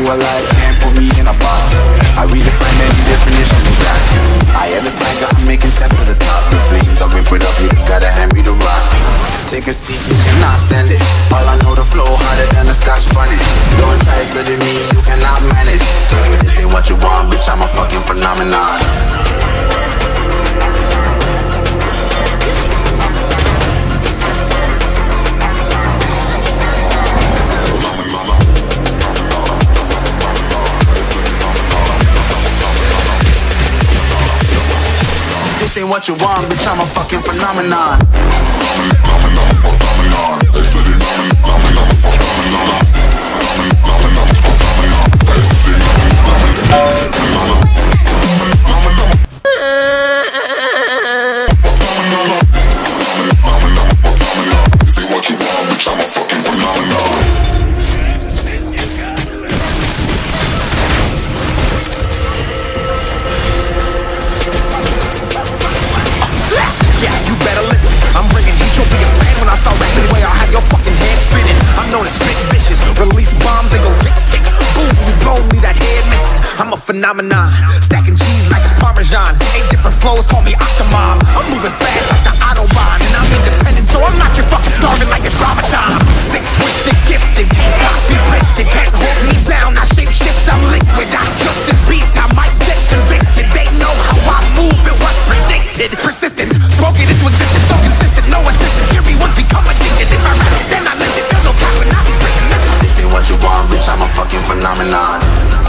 alive, can't put me in a box. I redefine any definition of that. I am the tiger, I'm making steps to the top. The flames, I rip it up, you just gotta hand me the rock. Take a seat, you cannot stand it. All I know, the flow harder than a Scotch bonnet. Don't try studying me, you cannot manage. This ain't what you want, bitch, I'm a fucking phenomenon. This ain't what you want, bitch, I'm a fucking phenomenon. Phenomenon, stacking cheese like it's Parmesan. 8 different flows, call me Octomom. I'm moving fast like the Autobahn, and I'm independent, so I'm not your fucking starving like it's Ramadan. Sick, twisted, gifted, can't copy, printed, can't hold me down. I shape shift, I'm liquid. I kill this beat, I might get convicted. They know how I move, it was predicted. Persistent, spoken into existence, so consistent, no assistance. Hear me once, become addicted. If I rap it, then I live it. There's no cap when I be breaking this. This ain't what you want, bitch, I'm a fucking phenomenon.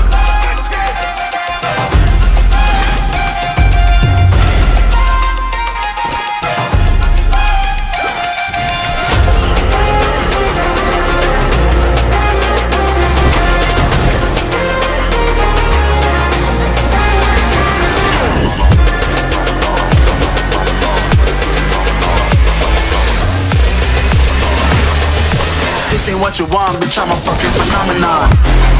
This ain't what you want, bitch, I'm a fucking phenomenon.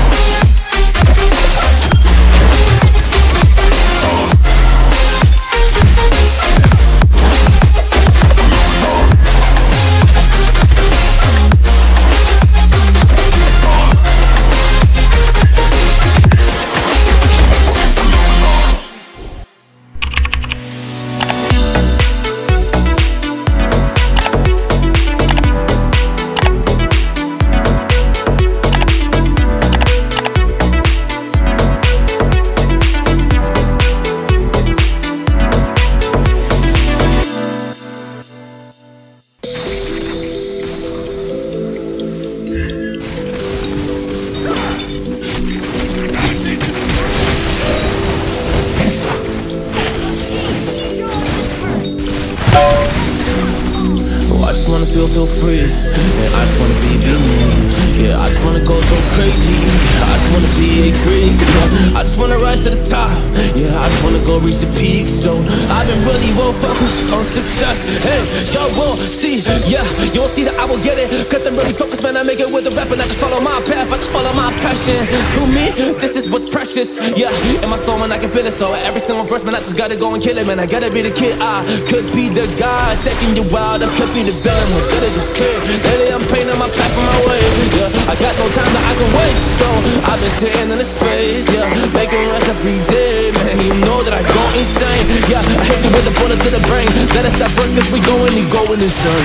Feel free, and I just wanna be me. Yeah, I just wanna go so crazy. I just wanna be a freak. Yeah, I just wanna rise to the top. Yeah, I just wanna go reach the peak. So I've been really well focused on success. Hey, y'all will see. Yeah, you won't see that I will get it. Cause I'm really focused, man. I make it with the rap and I just follow my path. I just follow my passion. To me, this is what's precious. Yeah, in my soul, man, I can feel it. So every single verse, man, I just gotta go and kill it, man. I gotta be the kid. I could be the guy taking you wild. I could be the villain. Good as a kid. Lately I'm painting my path on my way. Yeah, I got no time that I can waste. So I've been sitting in the space. Yeah, making rush every day. Man, you know that I go insane. Yeah, I hate you with the bullet to the brain. Let us stop first cause we going insane.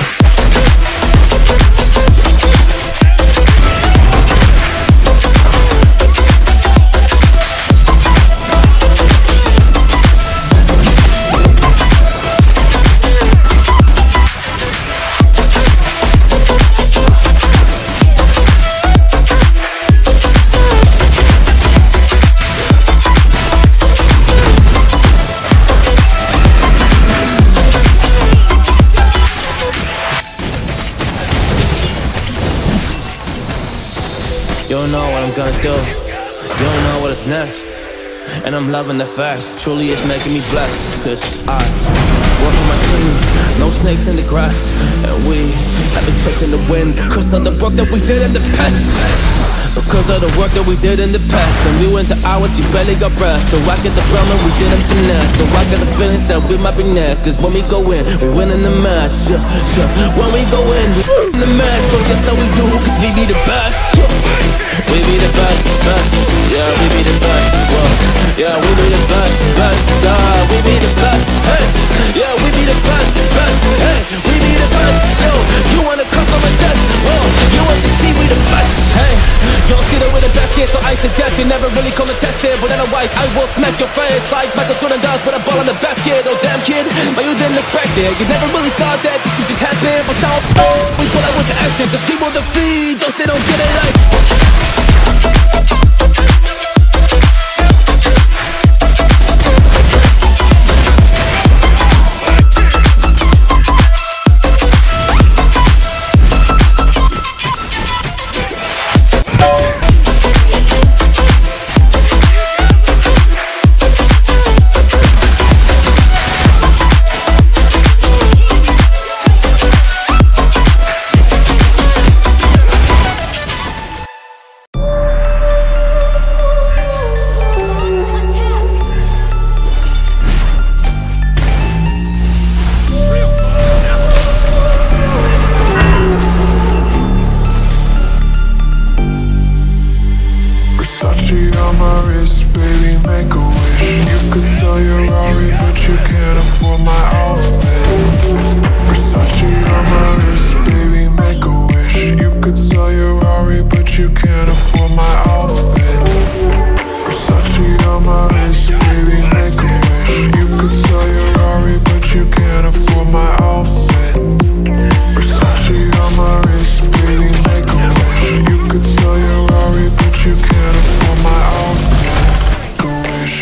You don't know what I'm gonna do. You don't know what is next. And I'm loving the fact, truly it's making me blessed. Cause I work with my team, no snakes in the grass. And we have been chasing the wind because of the work that we did in the past. Because of the work that we did in the past. When we went to hours, you barely got breath. So I get the problem, we didn't finesse. So I got the feelings that we might be next. Cause when we go in, we win in the match. When we go in, we win in the match. So that's how we do, cause we be the best. we be the best, best. Yeah, we be the best. Whoa. Yeah, we be the best, best. We be the best. Hey, yeah, we be the best, best. Hey, we be the best. Yo, you wanna come from a test? Whoa, you want to see we the best? Hey, you don't see that we're the best kid, so I suggest you never really come and test it. But otherwise, I will smack your face like Michael Jordan does with a ball in the basket. Oh damn kid, but you didn't expect it. You never really thought that this could just happen. But now we pull out with the action. Cause people defeat those they don't get it like. Xotic on my wrist, baby, make a wish. You could sell your Rari, but you can't afford my outfit. Xotic on my wrist, baby, make a wish. You could sell your Rari, but you can't afford my outfit. Xotic on my wrist, baby, make a wish. You could sell your Rari, but you can't afford my outfit. Xotic on my wrist, baby, make a wish. You could sell your Rari, but you can't afford my outfit. Make a wish.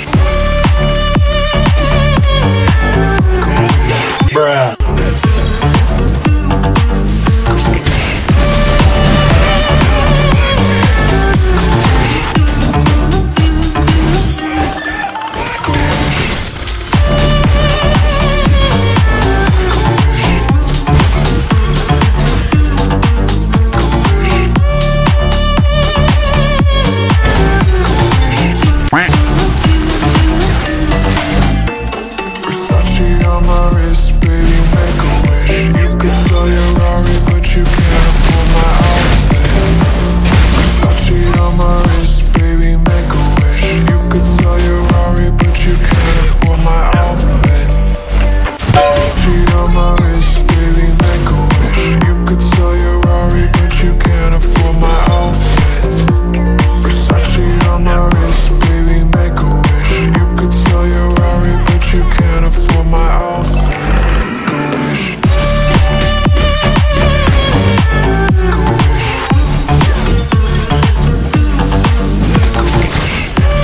Bruh. Xotic on my wrist, baby, make a wish. You could sell your Rari, but you can't afford my outfit. Xotic on my wrist, baby, make a wish. You could sell your Rari, but you can't afford my outfit. Xotic on my wrist, baby, make a wish. You could sell your Rari, but you can't afford my outfit. Xotic on my wrist, baby, make a wish. You could sell your Rari, but you can't afford my outfit. Make a wish. Make a wish. Make a wish.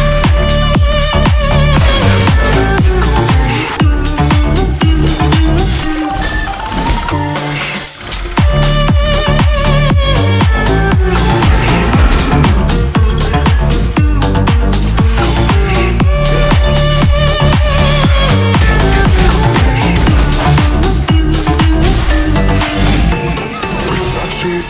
Xotic.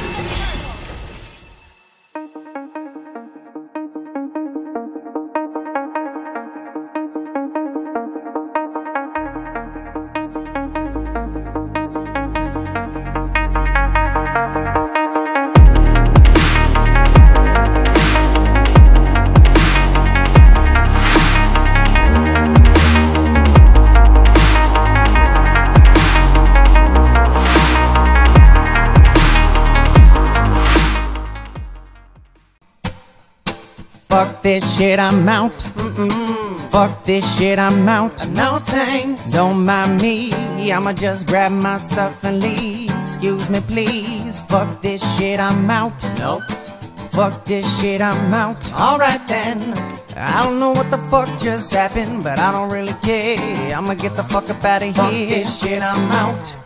Fuck this shit, I'm out. Fuck this shit, I'm out. No thanks, don't mind me. I'ma just grab my stuff and leave. Excuse me, please. Fuck this shit, I'm out. Nope. Fuck this shit, I'm out. Alright then. I don't know what the fuck just happened, but I don't really care. I'ma get the fuck up out of here. Fuck this shit, I'm out.